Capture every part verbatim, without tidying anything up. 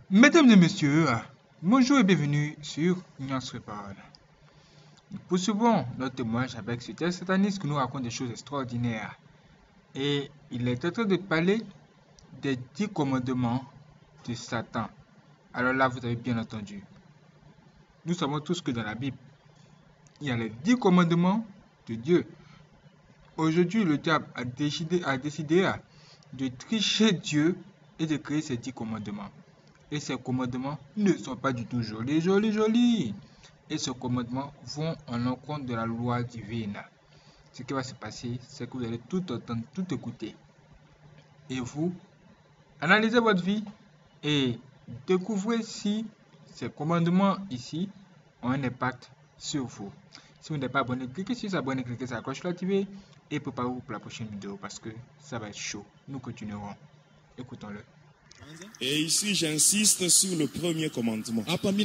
Mesdames et messieurs, bonjour et bienvenue sur Nuance Repart. Nous poursuivons notre témoignage avec ce texte sataniste qui nous raconte des choses extraordinaires. Et il est en train de parler des dix commandements de Satan. Alors là, vous avez bien entendu. Nous savons tous que dans la Bible, il y a les dix commandements de Dieu. Aujourd'hui, le diable a décidé, a décidé de tricher Dieu et de créer ces dix commandements. Et ces commandements ne sont pas du tout jolis, jolis, jolis. Et ces commandements vont en l'encontre de la loi divine. Ce qui va se passer, c'est que vous allez tout entendre, tout écouter. Et vous, analysez votre vie et découvrez si ces commandements ici ont un impact sur vous. Si vous n'êtes pas abonné, cliquez sur s'abonner, cliquez sur la cloche activée et préparez-vous pour la prochaine vidéo parce que ça va être chaud. Nous continuerons. Écoutons-le. Et ici, j'insiste sur le premier commandement.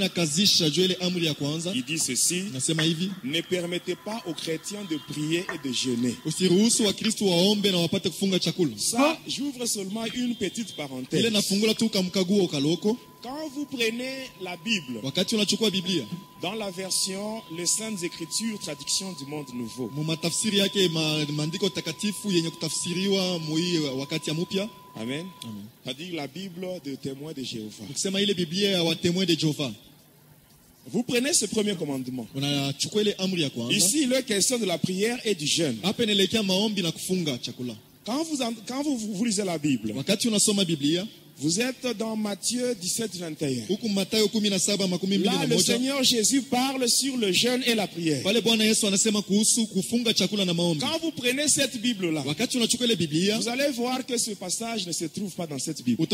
Il dit ceci: ne permettez pas aux chrétiens de prier et de jeûner. Ça, j'ouvre seulement une petite parenthèse. Quand vous prenez la Bible, dans la version Les Saintes Écritures, traduction du Monde Nouveau, Amen. C'est-à-dire la Bible de témoins de Jéhovah. Vous prenez ce premier commandement. Ici, il est question de la prière et du jeûne. Quand vous, quand vous, vous lisez la Bible, vous êtes dans Matthieu dix-sept, vingt et un. Là, le Seigneur Jésus parle sur le jeûne et la prière. Quand vous prenez cette Bible-là, vous allez voir que ce passage ne se trouve pas dans cette Bible.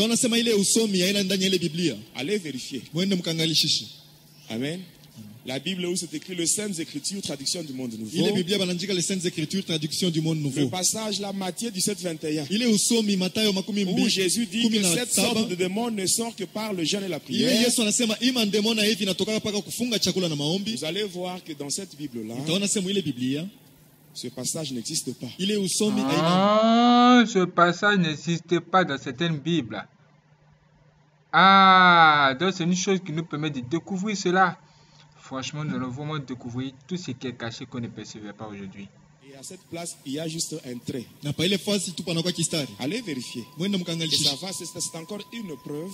Allez vérifier. Amen. La Bible où c'est écrit les Saintes Écritures, traduction du Monde Nouveau. Le passage là, Matthieu dix-sept, vingt et un. Où Jésus dit que cette sorte de démon ne sort que par le jeûne et la prière. Vous allez voir que dans cette Bible-là, ce passage n'existe pas. Ah, ce passage n'existe pas dans certaines Bibles. Ah, donc c'est une chose qui nous permet de découvrir cela. Franchement, nous allons vraiment découvrir tout ce qui est caché qu'on ne percevait pas aujourd'hui. Et à cette place, il y a juste un trait. Allez vérifier. Et ça va, c'est encore une preuve.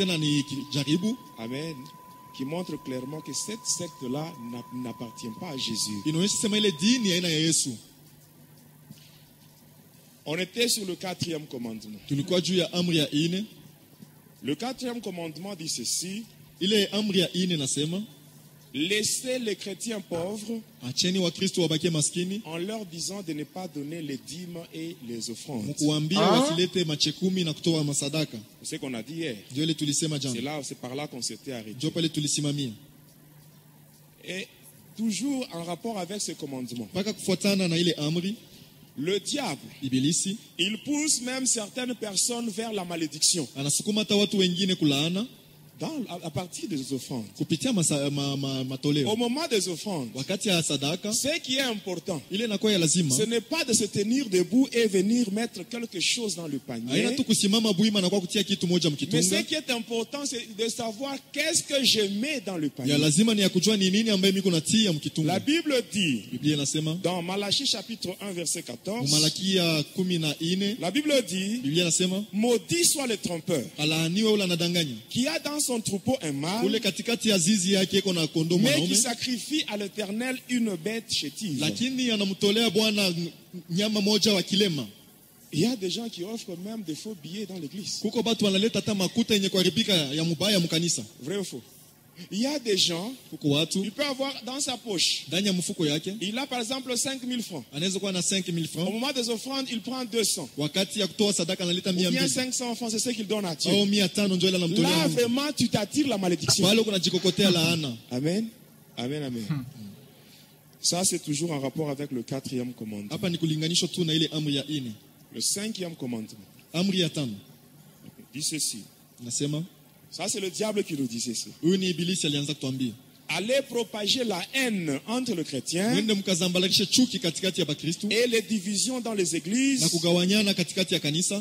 Amen. Qui montre clairement que cette secte-là n'appartient pas à Jésus. On était sur le quatrième commandement. Le quatrième commandement dit ceci: laissez les chrétiens pauvres en leur disant de ne pas donner les dîmes et les offrandes. Ah. C'est ce qu'on a dit hier. C'est là, c'est par là qu'on s'était arrêté. Et toujours en rapport avec ce commandement, le diable, il pousse même certaines personnes vers la malédiction. Dans, à, à partir des offrandes. Au moment des offrandes, ce qui est important, ce n'est pas de se tenir debout et venir mettre quelque chose dans le panier. Mais ce qui est important, c'est de savoir qu'est-ce que je mets dans le panier. La Bible dit, dans Malachie chapitre un, verset quatorze, la Bible dit: maudit soit le trompeur qui a dans son troupeau un mâle, mais qui sacrifie à l'Éternel une bête chétive. Il y a des gens qui offrent même des faux billets dans l'église. Vrai ou faux? Il y a des gens, il peut avoir dans sa poche, il a par exemple cinq mille francs. Au moment des offrandes, il prend deux cents. Ou bien cinq cents francs, c'est ce qu'il donne à Dieu. Là, vraiment, tu t'attires la malédiction. Amen. Amen, amen. Ça, c'est toujours en rapport avec le quatrième commandement. Le cinquième commandement dit ceci. Ça, c'est le diable qui nous dit ceci: allez propager la haine entre les chrétiens et les divisions dans les églises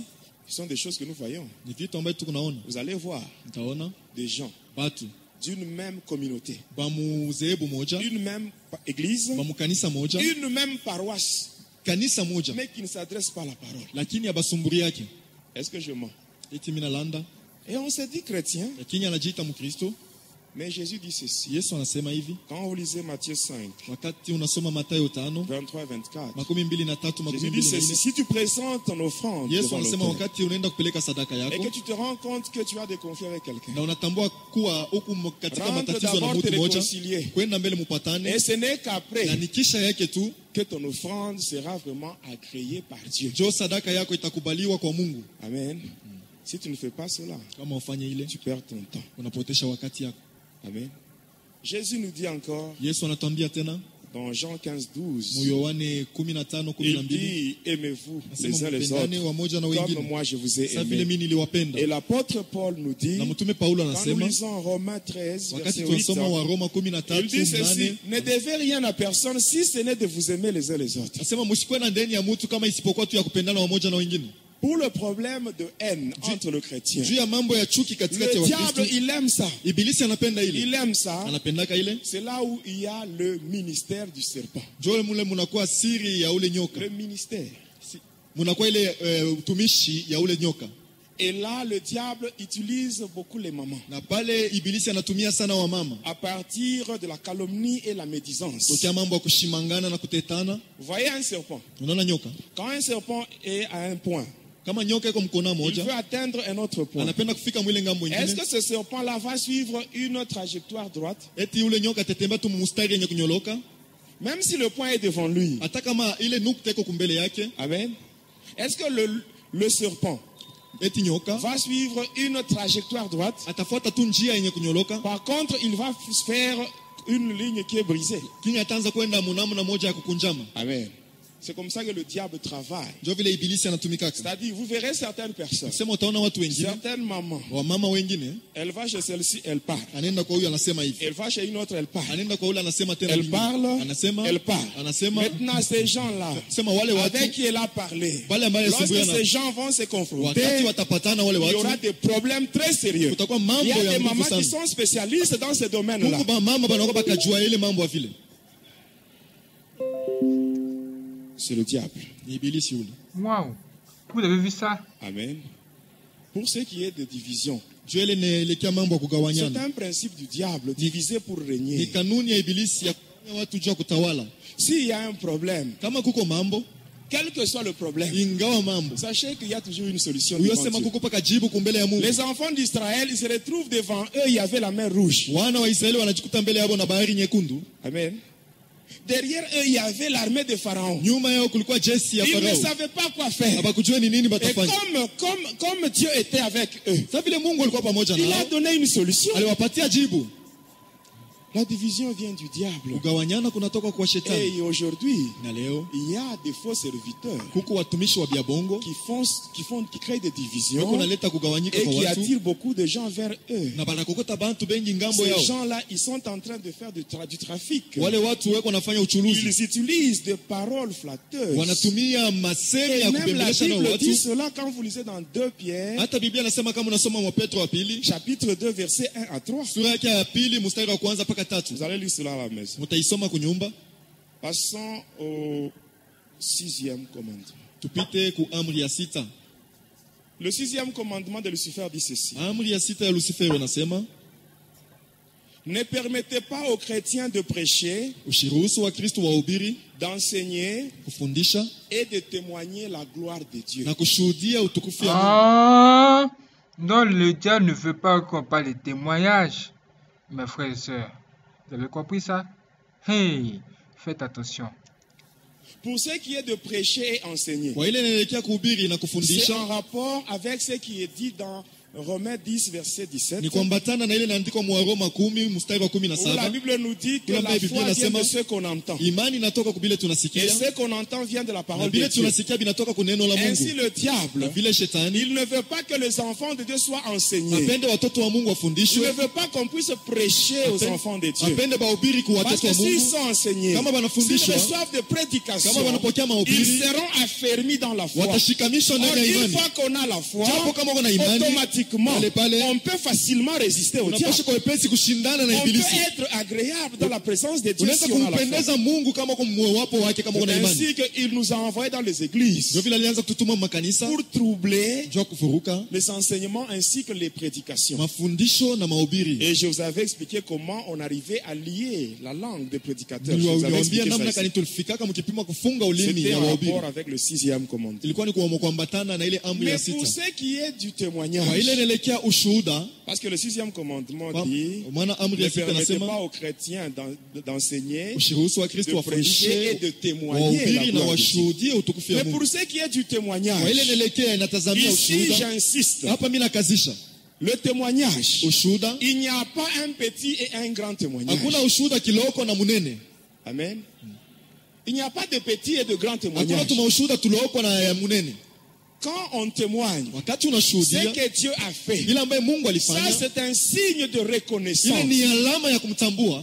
Ce sont des choses que nous voyons. Ni vitu ambavyo tunaona. Vous allez voir Mtaona des gens watu d'une même communauté, ba muzehebu moja, une même église, ba mukanisa moja, une même paroisse, kanisa moja, mais qui ne s'adresse pas à la parole. lakini abasumburi yake. Est-ce que je mens? Eti mina landa, Et on se dit chrétien, lakini anajiita Mkristo. mais Jésus dit ceci. Yesu anasema hivi, Quand vous lisez Matthieu cinq, wakati unasoma Mathayo tano vingt-trois vingt-quatre, makumi mbili na tatu makumi Jésus dit mbili na ceci. nne Si tu présentes ton offrande Yesu devant anasema l'autel, wakati unaenda kupeleka sadaka et yako que tu te rends compte que tu as des conflits avec quelqu'un, na unatambua kuwa huku m- katika rentre matatizo na d'abord te mtu moja, réconcilier. kwenda mbele mupatane, Et ce n'est na qu'après ni kisha yake tu que ton offrande sera vraiment agréée par Dieu. jo sadaka yako itakubaliwa kwa Mungu. Amen. Si tu ne fais pas cela, Kama ufanye ile, tu perds ton temps. unapotesha wakati yako. Amen. Jésus nous dit encore Yesu anatuambia tena dans Jean quinze douze, mu Yohane kumi na tano kumi na il mbili dit, aimez-vous nasema les uns les mpendane autres wamoja na comme wengine moi je vous ai sa vile aimé. mimi niliwapenda. Et l'apôtre Paul nous dit, Na mtume Paulo quand nous anasema lisons Romains treize, wakati verset huit, tunasoma wa Roma kumi na il tatu dit ceci, nane ne devez rien à personne si ce n'est de vous aimer les uns les autres. nasema msikuwe na ndeni ya mtu kama isipokuwa tu ya kupendana wamoja na wengine. Pour le problème de haine entre le chrétien, Juu ya mambo ya chuki katikati ya le diable, Wakristo, il aime ça. ibilisi anapenda ile, Il aime ça. anapendaka ile. C'est là où il y a le ministère du serpent. Jo mule munakuwa siri ya ule nyoka, Le ministère. munakuwa ile eh, utumishi ya ule nyoka, Et là, le diable utilise beaucoup les mamans. na pale ibilisi anatumia sana wamama À partir de la calomnie et la médisance. tokea mambo ya kushimangana na kutetana. Vous voyez un serpent. Unaona nyoka, Quand un serpent est à un point, kama nyoka iko mkona il moja veut atteindre un autre point. anapenda kufika mwile ngambo Est-ce ingine, que ce serpent-là va suivre une trajectoire droite? eti ule nyoka atatembea tu mustari yenye kunyoloka, Même si le point est devant lui. hata kama ile nukta iko kumbele yake. Amen. Est-ce que le, le serpent Eti nyoka va suivre une trajectoire droite? atafuata tu njia yenye kunyoloka, Par contre, il va faire une ligne qui est brisée. kini ataanza kwenda munamna moja ya kukunjama. Amen. C'est comme ça que le diable travaille. Ndio vile ibilisi anatumikaka. C'est-à-dire, vous verrez certaines personnes, Sema utaona watu wengine, certaines mamans, wamama wengine, elle va chez celle-ci, elle part. anaenda kwa huyu anasema hivi, Elle va chez une autre, elle part. anaenda kwa ule anasema tena Elle hivi, parle, anasema elle part. anasema Maintenant, ces gens-là, sema wale avec watu qui elle a parlé, wale ambao lorsque yasumbuana, ces gens vont se wakati confronter, watapatana wale il y aura watu, des problèmes très sérieux. kutakuwa Il mambo y a ya des nguvu mamans sana. qui sont spécialistes dans ce domaine-là. Mungu ba mama banaoka bakajua ile mambo ya vile. C'est le diable. Ni ibilisi yule. Waouh. Vous avez vu ça? Amen. Pour ce qui est de division, Juu ile inaelekea mambo ya c'est kugawanyana. un principe du diable, diviser pour Ni régner. kanuni ya ibilisi ya kufanya watu jua kutawala. S'il y a un problème, Kama kuko mambo, quel que soit le problème, ingawa mambo, sachez qu'il y a toujours une solution. huyo devant sema Dieu. kuko paka jibu kumbele ya Mungu. Les enfants d'Israël, ils se retrouvent devant eux, il y avait la mer rouge. Wana wa Israeli wanajikuta mbele yao na bahari nyekundu. Amen. Derrière eux, il y avait l'armée de Pharaon. Nyuma yao kulikuwa jeshi ya Ils ne Farao. savaient pas quoi faire. Habakujua ni nini Et batafanya. comme, comme, comme Dieu était avec eux, Sasa vile Mungu alikuwa pamoja il a nao, donné une solution. aliwapatia jibu. La division vient du diable. Kugawanyana kunatoka kwa shetani. Et aujourd'hui, Na leo il y a des faux serviteurs kuko watumishi wa biabongo qui font, qui font, qui créent des wako divisions naleta kugawanyika et kwa qui watu attirent beaucoup de gens vers eux. na banakokota bantu bengi ngambo Ces yao. gens-là, ils sont en train de faire du, tra- du trafic. Wale watu weko nafanya uchuluzi, Ils utilisent des paroles flatteuses. wanatumia masemi Et ya même la kubembelesha na Bible dit watu. cela quand vous lisez dans deux Pierre, Hata Biblia nasema kama unasoma mwa Petro wa pili chapitre deux, versets un à trois. sura yake ya pili mstari wa kwanza mpaka tatu, Vous allez lire cela à la maison. mutaisoma kunyumba. Passons au sixième commandement. Tupite ku amri ya sita. Le sixième commandement de Lucifer dit ceci. Amri ya sita ya Lucifer inasema Ne permettez pas aux chrétiens de prêcher, ushiruhusu wa Kristo wahubiri, d'enseigner kufundisha et de témoigner la gloire de Dieu. na kushuhudia utukufu ya Mungu. Ah, non, le diable ne veut pas qu'on parle de témoignages. Mes frères et sœurs, vous avez compris ça? Hey, faites attention. Pour ce qui est de prêcher et enseigner, Kwa ile inaelekea kuhubiri na c'est kufundisha, en rapport avec ce qui est dit dans Romains dix, verset dix-sept. Ni kuambatana na ile inaandikwa mu Waroma kumi mstari wa kumi na Où la saba. Bible nous dit que Kila la Biblia foi vient inasema, de ce qu'on entend. Imani inatoka kwa vile Et tunasikia. ce qu'on entend vient de la Na parole de vile Dieu. tunasikia binatoka kwa neno la Ainsi Mungu. le Na diable, vile shetani il ne veut pas que les enfants de Dieu soient enseignés. apende watoto wa Mungu Il ne wafundishwe. veut pas qu'on puisse prêcher aux enfants de Dieu. Apende bahubiri kwa Parce watoto que wa s'ils Mungu. sont enseignés, Kama s'ils wanafundishwa, reçoivent des prédications, kama wanapokea mahubiri, ils seront affermis dans la foi. watashikamishwa Or, ndani ya une imani. fois qu'on a la foi, Japo kama uko na imani, automatiquement, pale pale, on peut facilement résister au diable. unapaswa kwa wepesi kushindana na On peut ibilisi. être agréable dans la présence de Dieu Unaweza si on a la foi. kumpendeza Mungu kama kwa mwapo wake kama uko na C'est imani. ainsi qu'il nous a envoyés dans les églises Ndio vile alianza kututuma makanisa pour troubler jua kufuruka les enseignements ainsi que les prédications. mafundisho na mahubiri. Et je vous avais expliqué comment on arrivait à lier la langue des prédicateurs. Je vous avais Niliwaambia expliqué namna ça gani ici. tulifikaka mkipima kufunga ulimi C'était ya en wahubiri. rapport avec le sixième commandement. Ilikuwa ni kwa kuambatana na ile amri ya Mais pour sita. ce qui est du Kwa ile témoignage, inaelekea ushuhuda, parce que le sixième commandement kwa dit, maana amri ne ya sita permettez nasema pas aux chrétiens d'en- d'enseigner, ushiruhusu wa Kristo de prêcher et wafundishe, de témoigner la wahubiri na gloire de Dieu. washuhudie utukufu ya Mais Mungu. pour ce qui est du Kwa ile témoignage, inaelekea inatazamia ici ushuhuda. j'insiste, Hapa mimi nakazisha le témoignage, ushuhuda. il n'y a pas un petit et un grand témoignage. Hakuna ushuhuda kiloko na munene. Amen. Il n'y a pas de petit et de grand Hakuna témoignage. tuma ushuhuda tuloko na ya munene. Quand on témoigne, Wakati ce unashuhudia que Dieu a fait, ile ambaye Mungu ça alifanya, c'est un signe de ile reconnaissance. ni alama ya kumtambua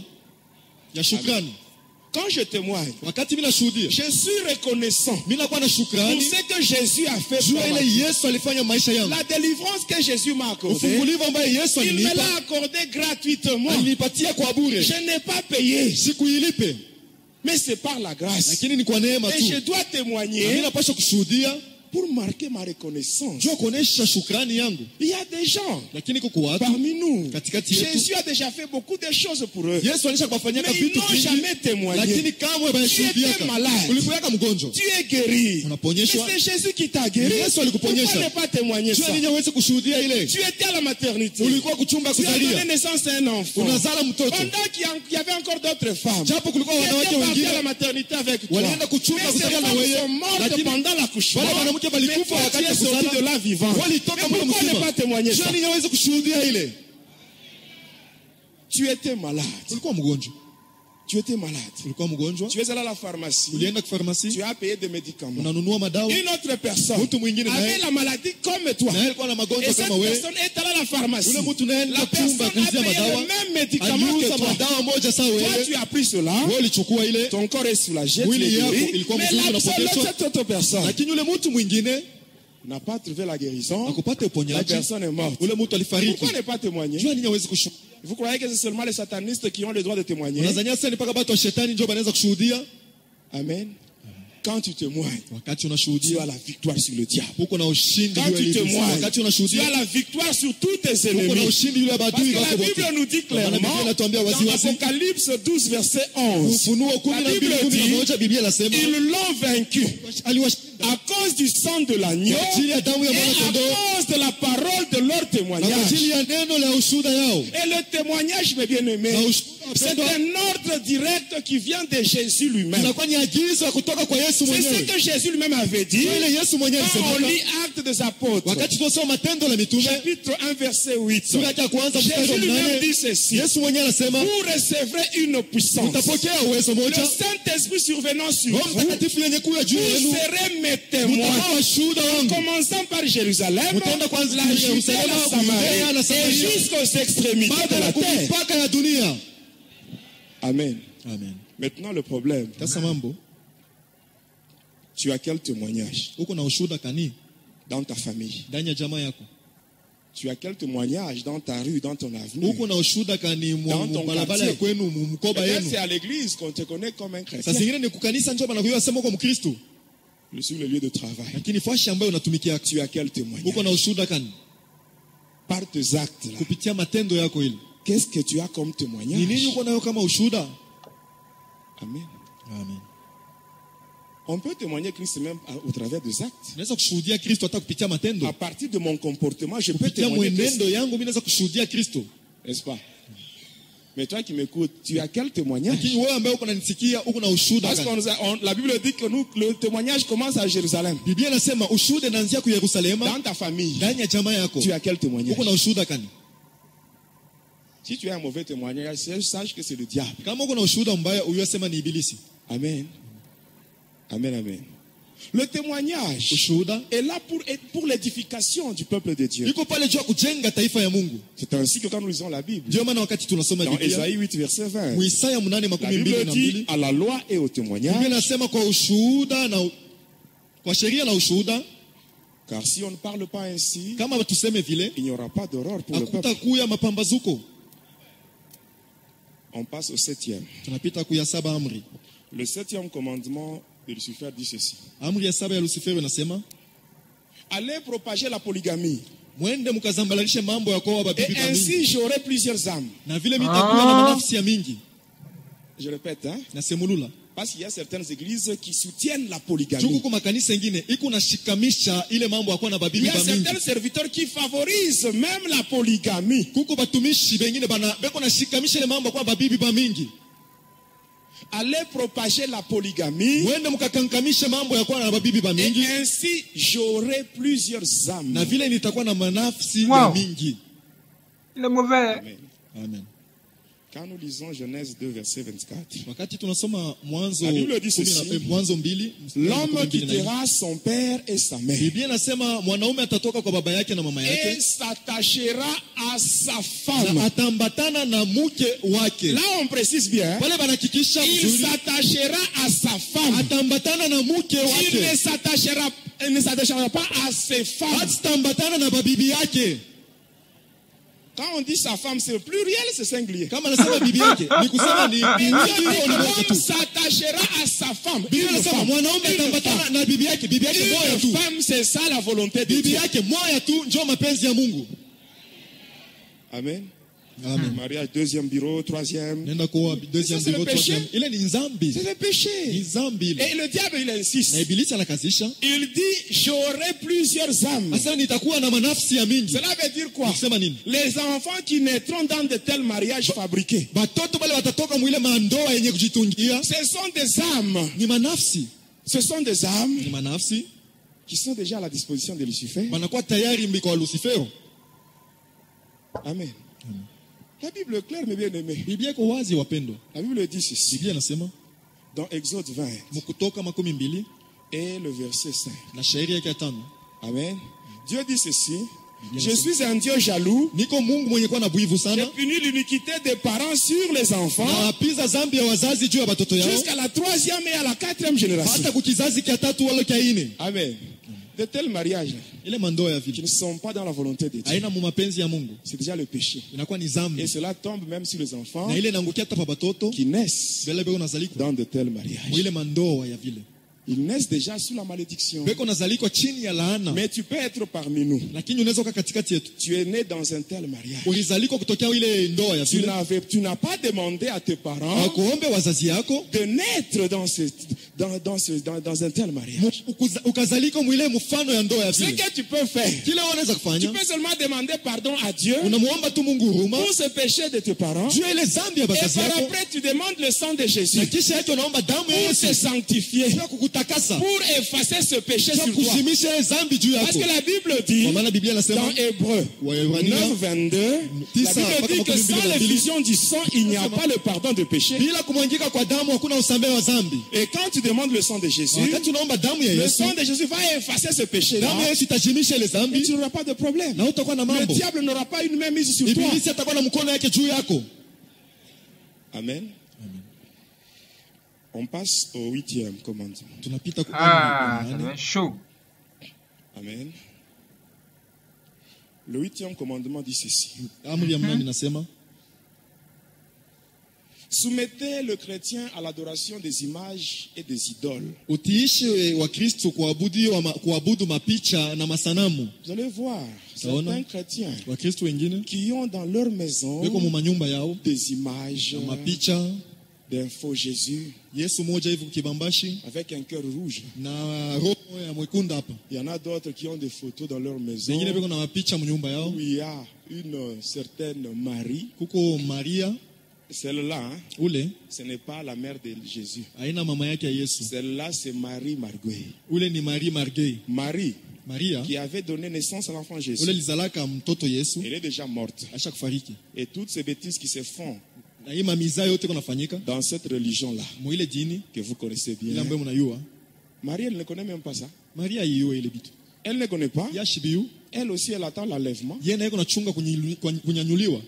ya shukrani. Quand je témoigne, Wakati mimi nashuhudia, je suis reconnaissant mimi nakuwa na pour shukrani ce que Jésus a fait juu pour ya moi. ile Yesu alifanya maisha yangu. La délivrance que Jésus m'a accordée, Ufungulivu ambaye Yesu il me l'a alinipa, accordé gratuitement. alinipatia kwa bure. Je n'ai pas payé, Sikuilipe, mais c'est par la grâce. lakini ni kwa neema Et tu. je dois Na mimi témoigner napaswa kushuhudia pour marquer ma reconnaissance. juu ya kuonesha shukrani yangu. Il y a des gens Lakini kuko watu parmi nous, katikati yetu, Jésus a déjà fait beaucoup de choses pour eux. Yesu alisha kuwafanyia Mais ils vitu n'ont vingi, jamais témoigné. lakini kamwe Tu bayashuhudiaka. étais malade. Ulikuwaka mgonjwa, Tu es guéri. Mais unaponyeshwa. c'est Jésus qui t'a guéri. Yesu alikuponyesha. Pourquoi ne pas témoigner Juu ça? nini hawezi kushuhudia ile? Tu étais à la maternité. Ulikuwa kuchumba Tu as donné kuzalia, naissance à un enfant. unazala mtoto. Pendant qu'il y a- qu'il y avait encore d'autres femmes Japo kulikuwa qui wanawake étaient parties à la wengine maternité avec toi. walienda kuchumba Mais ces kuzalia na femmes wewe, sont mortes lakini pendant l'accouchement. wale wanawake Mais walikufa toi, tu wakati es wa sorti kuzala. de là vivant. Mais Walitoka mwili pourquoi ne mzima. pas témoigner ça? Juu nini hawezi kushuhudia ile? Tu étais malade. Ulikuwa mgonjwa, Tu étais malade. ulikuwa mgonjwa, Tu es allé à la pharmacie. ulienda kwa farmasi, Tu as payé des médicaments. unanunua madawa, Une autre personne mtu mwingine avait naye la maladie comme toi. na yeye alikuwa na Et magonjwa cette kama wewe. personne est allée à la pharmacie. Ule mtu naye La alikuwa personne chumba a kuuzia payé madawa, le même médicament que aliuza toi. madawa moja sawa Toi, wewe. tu as pris cela. Wewe ulichukua ile, Ton corps est soulagé. Tu Mwili es yako guéri. ilikuwa Mais mzuri, l'absence unapokeshwa. de cette autre personne lakini yule mtu mwingine n'a pas trouvé la guérison. akupata La uponyaji. personne est morte. Ule mtu alifariki. Pourquoi ne pas témoigner? Jua nini hawezi kushuhudia? Vous croyez que c'est seulement les satanistes qui ont le droit de témoigner? Unazania sasa ni mpaka watu wa shetani ndio wanaweza kushuhudia? Amen. Quand tu témoignes, Wakati tu unashuhudia as la victoire sur le diable. uko na ushindi Quand juu ya tu ibilisi. témoignes, Wakati tu as unashuhudia la victoire sur tous tes uko na ennemis. ushindi juu ya Parce maadui que wako la wote. Bible nous dit Kwa maana clairement, Biblia inatuambia dans waziwazi, Apocalypse douze, verset onze, Ufunuo kumi la na mbili Bible kumi na dit, moja Biblia inasema ils l'ont vaincu aliwashinda à cause du sang de l'agneau kwa ajili ya damu ya et mwana à kondoo cause de la parole de leur na kwa témoignage. ajili ya neno la ushuhuda yao. Et le témoignage, mes bien-aimés, Na ushuhuda c'est wapendwa, un ordre direct qui vient de Jésus lui-même. inakuwa ni agizo ya kutoka kwa Yesu C'est ce mwenyewe. que Jésus lui-même avait dit. Ndio ile Yesu mwenyewe Quand on alisema lit Actes des Apôtres, wakati tunasoma Matendo la Mitume chapitre un, verset huit, sura yake ya kwanza mstari Jésus wa lui-même mnane, dit ceci. Yesu mwenyewe anasema Vous recevrez une puissance. mtapokea uwezo Le moja, Saint-Esprit survenant sur Roho vous, Mtakatifu yenye kuja juu vous yenu, serez mes témoins. mtakuwa washuhuda wangu. Commençant par Jérusalem, Mtaenda kwanza la Judea, Judée, la Yerusalemu, Samarie, Judea na et Samaria, jusqu'aux extrémités mpaka de na la terre. mipaka ya dunia. Amen. Amen. Maintenant, le problème, Sasa mambo, tu as quel témoignage uko na ushuhuda kani dans ta famille? ndani ya jamaa yako? Tu as quel témoignage dans ta rue, dans ton avenue? Uko na ushuhuda kani mu Dans mu ton barabara ya quartier. kwenu, mu mkoba Peut-être yenu? c'est à l'église qu'on te connaît comme un chrétien. Sasa zingine ni kukanisa njoo banakuwa sema uko Mkristo, Sur le lieu de travail, lakini fashi ambayo unatumikia tu as quel uko témoignage? na ushuhuda kani Par tes actes, là, kupitia matendo yako ile. qu'est-ce que tu as comme Ni nini témoignage? uko nayo kama ushuhuda? Amen. Amen. On peut témoigner Christ même à- au travers des actes. Naweza kushuhudia Kristo hata kupitia matendo. À partir de mon comportement, je peux Kupitia témoigner Christ. mwenendo yangu mimi naweza kushuhudia Kristo. N'est-ce pas? Mais toi qui m'écoutes, tu as quel témoignage? Lakini wewe ambaye uko unanisikia uko na ushuhuda Parce gani? que la Bible dit que nous, le témoignage commence à Jérusalem. Biblia inasema ushuhuda unaanzia ku Yerusalemu. Dans ta famille, Ndani ya jamaa yako. tu as quel témoignage? Uko na ushuhuda gani? Si tu as un mauvais témoignage, sache que c'est le diable. Kama uko na ushuhuda mbaya, uyosema ni ibilisi. Amen. Amen, amen. Le témoignage Ushuhuda est là pour, pour l'édification du peuple de Dieu. iko pale juu ya kujenga taifa ya Mungu. C'est ainsi que quand nous lisons la Bible, Ndio maana wakati tunasoma dans Biblia, Ésaïe huit, verset vingt, mu Isaya nane la makumi Bible mbili na dit mbili, à la loi et au Biblia témoignage, inasema kwa ushuhuda na kwa sheria na ushuhuda, car si on ne parle pas ainsi, kama tuseme vile, il n'y aura pas d'aurore pour le peuple. hakutakuya mapambazuko. On passe au septième. Tunapita kuya saba amri. Le septième commandement de Lucifer dit ceci. Amri ya saba ya Lucifer inasema, Allez propager la polygamie. mwende mkazambalarishe mambo ya kuoa Et babibi ba ainsi mingi. j'aurai plusieurs âmes. Na vile mitakuwa na manafsi ya mingi. Je répète, hein? Na semulula. Parce qu'il y a certaines églises qui soutiennent la Juku polygamie. kwa makanisa ingine iko na shikamisha ile mambo ya kuwa na Il babibi y a ba mingi. certains serviteurs qui favorisent même la polygamie. Kuko batumishi bengine bana beko na shikamisha ile mambo ya kuwa babibi ba mingi. Allez propager la polygamie. Mwende mkakankamishe mambo ya kuwa na babibi ba Et mingi. ainsi j'aurai plusieurs âmes. Na vile nitakuwa na manafsi Wow. ya mingi. Il est mauvais. Amen. Amen. Quand nous lisons Genèse deux, verset vingt-quatre, Wakati tunasoma Mwanzo La Bible dit kumi na- ceci. eh, Mwanzo mbili, mstari wa l'homme makumi mbili na nne. quittera son père et sa mère Biblia inasema mwanaume atatoka kwa baba yake na mama et yake s'attachera à sa na femme. atambatana na mke wake. Là, on précise bien. Pale banahakikisha Il vizuri, s'attachera à sa femme. atambatana na mke Il ne wake, s'attachera, il ne s'attachera pas à ses femmes. hataambatana na babibi yake. Quand on dit sa femme, c'est pluriel, c'est singulier. Kama anasema bibi yake ni kusema ni Mais bibi Dieu yake dit au que moja l'homme tu. s'attachera à sa femme. Biblia Une inasema femme. mwanaume Une atambatana femme. na bibi yake, bibi yake moja tu. Une femme, c'est ça la volonté de Bibi Dieu. yake moja tu ndio mapenzi ya Mungu. Amen. Amen. Mariage, deuxième bureau, troisième. Nenda kwa deuxième Ça, c'est le bureau, péché. troisième. Ile ni nzambi. C'est le péché. Ni zambi ile. Et le diable, il insiste. Na ibilisi anakazisha. Il dit, j'aurai plusieurs âmes. Sasa nitakuwa na manafsi ya mingi. Cela veut dire quoi? Kusema nini? Les enfants qui naîtront dans de tels mariages fabriqués, Batoto bale watatoka mwile mandoa yenye kujitungia. ce sont des âmes. Ni manafsi. Ce sont des âmes Ni manafsi. qui sont déjà à la disposition de Lucifer. Banakuwa tayari mbiko wa Lucifero. Amen. La Bible est claire, mes bien-aimés. Biblia iko wazi wapendwa. La Bible dit ceci. Biblia inasema Dans Exode vingt mkutoka makumi mbili et le verset cinq. na shairi yake ya tano. Amen. Dieu dit ceci. Bien Je sûr. suis un Dieu jaloux. Niko Mungu mwenye kuwa na buivu J'ai sana. puni l'iniquité des parents sur les enfants Na apiza zambi ya wazazi juu ya batoto yao. jusqu'à la troisième et à la quatrième génération. Hata kukizazi kia tatu wala kia ine. Amen. De tels mariages Ile mandoa ya qui vile. ne sont pas dans la volonté de Dieu, Haina mu mapenzi ya Mungu. c'est déjà le péché. Inakuwa ni Et zambi. cela tombe même sur les enfants Na ile inaangukia hata pa batoto. qui naissent Bele beko nazalikwa. dans de tels mariages. Mwile mandoa ya vile. Ils naissent déjà sous la malédiction. Beko nazalikwa chini ya laana. Mais tu peux être parmi nous. Lakini unaweza kuwa katikati yetu. Tu es né dans un tel mariage. Ulizalikwa kutokea ile ndoa ya Tu vile. n'avais, tu n'as pas demandé à tes parents Akuombe wazazi yako. de naître dans, ce, dans, dans, ce, dans, dans un tel mariage. Ukuza- ukazalika mwile mfano ya ndoa ya Ce vile. que tu peux faire, Kile unaweza tu kufanya, peux seulement demander pardon à Dieu unamuomba tu Mungu huruma pour ce péché de tes parents. juu ya ile zambi ya Et bazazi par yako, après, tu demandes le sang de na Jésus kisha yake unaomba damu ya pour Yesu se sanctifier, juu ya kukutakasa, pour effacer ce péché juu ya sur toi. kuzimisha ile zambi juu Parce yako. que la Bible dit, Kwa maana Biblia inasema dans Hébreu Waebrania neuf vingt-deux, la tisa, Bible mpaka dit que makumi sans mbili na mbili. l'effusion du sang, il n'y a pas le pardon de péché. bila kumwangika kwa damu hakuna usamehe wa zambi. Et quand tu demandes le sang de Jésus, Wakati unaomba damu ya le Yesu, sang de Jésus va effacer ce péché-là. damu ya Yesu itazimisha ile Et zambi tu n'auras pas de problème. na utakuwa na Le mambo. diable n'aura pas une main mise sur toi. Ibilisi atakuwa na mkono yake juu yako. Amen. On passe au huitième commandement. Tunapita kwa Ah, amri ya ça nane. devient chaud. Amen. Le huitième commandement dit ceci. Amri ya mnane nasema Soumettez le chrétien à l'adoration des images et des idoles. utiishi wa Kristo kuabudu wa ma, kuabudu mapicha na masanamu. Vous allez voir Taona. certains chrétiens Wa Kristo wengine qui ont dans leur maison weko mu manyumba yao des images na mapicha d'un faux Jésus Yesu moja hivi kibambashi avec un cœur rouge. na roho ya mwekunda hapa. Il y en a d'autres qui ont des photos dans leur maison Wengine weko na mapicha mnyumba yao. où il y a une certaine Marie Kuko Maria Celle-là, hein, ule ce n'est pas la mère de Jésus. haina mama yake ya Yesu. Celle-là, c'est Marie Marguerite. Ule ni Marie Margei. Marie, Maria qui avait donné naissance à l'enfant Jésus. ule lizalaka mtoto Yesu Elle est déjà morte. asha kufariki. Et toutes ces bêtises qui se font Na hii mamiza yote kunafanyika dans cette religion-là, muile dini que vous connaissez ile bien. ambayo mnayua. Marie, elle ne connaît même pas ça. Maria yiyo ile bitu. Elle ne connaît pas. Yashibiyu Elle aussi, elle attend l'enlèvement. yeye naye kunachunga kunyanyuliwa.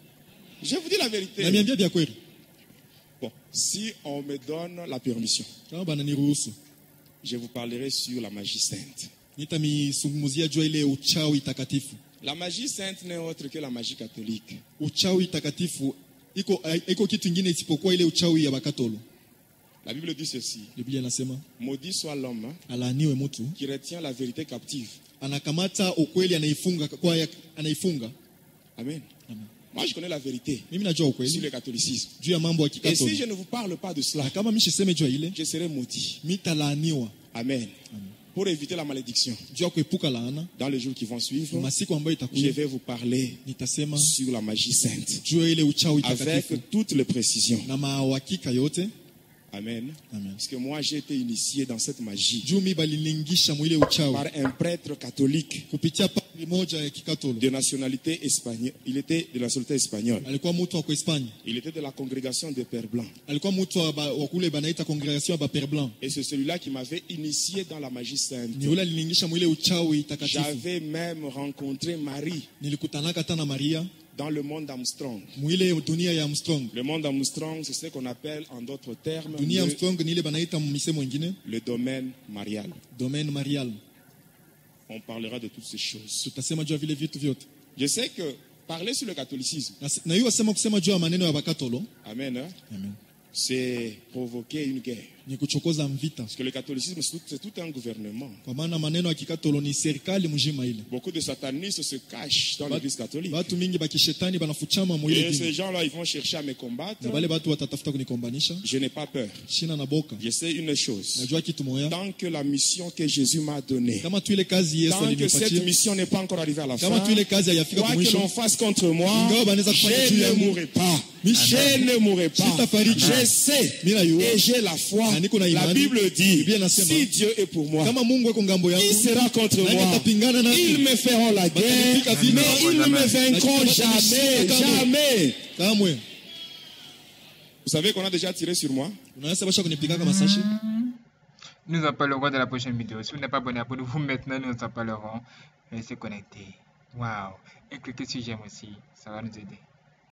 Je vous dis la vérité. Na miambia vya kweli. Bon, si on me donne la permission, Kama bana niruhusu je vous parlerai sur la magie sainte. nitamisungumzia jua ile uchawi takatifu. La magie sainte n'est autre que la magie catholique. Uchawi takatifu iko iko kitu kingine isipokuwa ile uchawi ya Bakatolo. La Bible dit ceci. Biblia inasema Maudit soit l'homme hein, alaaniwe mtu qui retient la vérité captive. anakamata ukweli anaifunga kwa ya- anaifunga. Amen. Amen. Moi, je connais la vérité Mimi najua sur ukweli le catholicisme. juu ya mambo ya Et si Kikatolo. je ne vous parle pas de cela, Na kama mimi siseme jua ile je serai maudit. mitalaaniwa Amen. Pour éviter la malédiction, juu ya kuepuka laana. dans les jours qui vont suivre, Masiku ambayo je itakuja vais vous parler nitasema sur la magie sainte. juu ya ile uchawi Avec takatifu toutes les précisions. na mauhakika yote. Amen. Amen. Parce que moi, j'ai été initié dans cette magie Juu mi baliningisha mwile uchawi par un prêtre catholique kupitia padri moja ya Kikatolo. de nationalité espagnole. Il était de la nationalité espagnole. Alikuwa mtu wa Hispania. Il était de la congrégation des Pères Blancs. Alikuwa mtu wa ba- wa kule banaita congregation ya ba Père Blanc. Et c'est celui-là qui m'avait initié dans la magie sainte. Ni ule aliningisha mwile uchawi takatifu. J'avais même rencontré Marie Nilikutanaka tana Maria dans le monde d'Armstrong. mwile dunia ya Armstrong. Le monde d'Armstrong, c'est ce qu'on appelle en d'autres termes Dunia ya le, Armstrong ni ile banaita misemo ingine le domaine marial. domaine marial. On parlera de toutes ces choses. Tutasema juu ya vile vitu vyote. Je sais que parler sur le catholicisme, Na, na hiyo wasema kusema juu ya maneno ya Bakatolo amen, hein, Amen. c'est provoquer une guerre. ni kuchokoza mvita, Parce que le catholicisme, c'est tout, c'est tout un gouvernement. kwa maana maneno ya Kikatolo ni serikali mzima ile. Beaucoup de satanistes se cachent dans l'église catholique. Watu mingi bakishetani banafuchama mwile Et ces dini. gens-là, ils vont chercher à me combattre. Na wale watu watatafuta kunikombanisha. Je n'ai pas peur. Shina na boka. Je sais une chose. Najua kitu moya. Tant que la mission que Jésus m'a donnée, Kama tu ile kazi Yesu tant que cette alinipatia, mission n'est pas encore arrivée à la fin, kama tu ile kazi hayafika quoi que kumwisho, l'on fasse contre moi, ingawa banaweza kufanya je juu ne yangu, mourrai pas. Amen. Je ne mourrai pas. Sitafariki. Je sais Mimi najua. et j'ai la foi. Na niko na La imani. Bible dit, Biblia inasema, si Dieu est pour moi, kama Mungu yuko ngambo yangu, qui sera contre nani moi? atapingana nami? Ils me feront la guerre, Watanipiga vita. mais ils ne me vaincront Lakini jamais, watanishika kamwe. jamais. Kamwe. Vous savez qu'on a déjà tiré sur moi? Unaweza basha kunipigaka masashi? Nous en parlerons dans la prochaine vidéo. Si vous n'êtes pas abonné, abonnez-vous maintenant, nous en parlerons. Restez connectés. Waouh! Et cliquez sur j'aime aussi, ça va nous aider.